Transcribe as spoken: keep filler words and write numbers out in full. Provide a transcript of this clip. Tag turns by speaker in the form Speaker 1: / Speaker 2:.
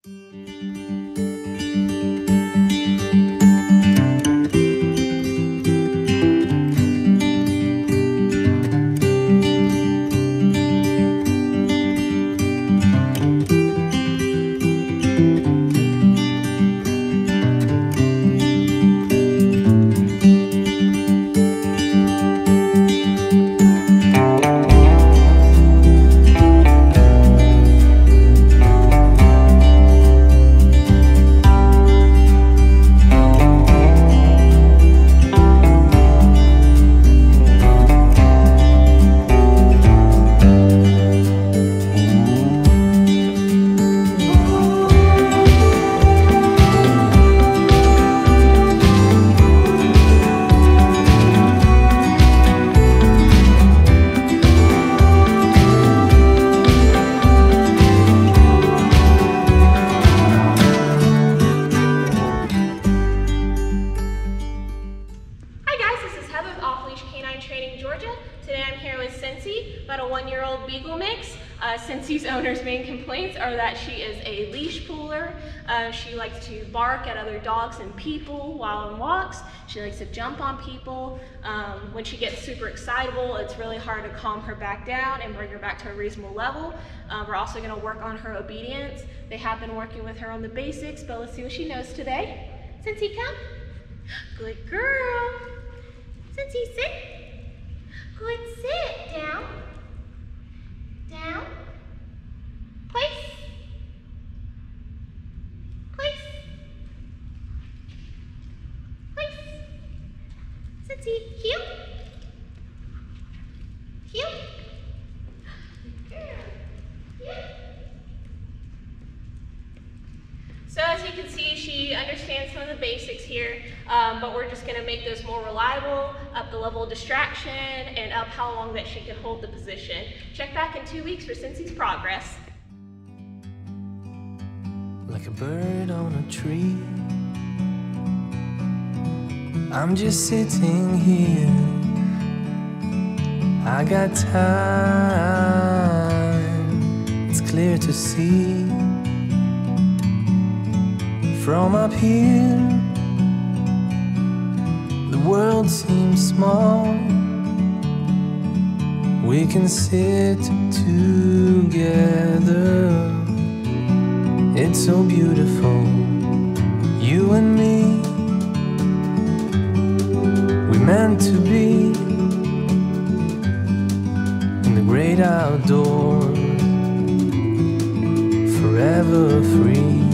Speaker 1: Today I'm here with Cincy, about a one-year-old Beagle mix. Uh, Cincy's owner's main complaints are that she is a leash puller. Uh, she likes to bark at other dogs and people while on walks. She likes to jump on people. Um, when she gets super excitable, it's really hard to calm her back down and bring her back to a reasonable level. Uh, we're also going to work on her obedience. They have been working with her on the basics, but let's see what she knows today. Cincy, come. Good girl. Cincy, sit. Good, sit. Down. Down. Place. Place. Place. Cincy, heel. Heel. Good girl. Heel. So as you can see, she understands some of the basics here, um, but we're just going to make those more reliable, up the level of distraction, and up how long that she can hold the position. Check back in two weeks for Cincy's progress.
Speaker 2: Like a bird on a tree, I'm just sitting here. I got time, it's clear to see. From up here, the world seems small. We can sit together. It's so beautiful, you and me. We're meant to be in the great outdoors, forever free.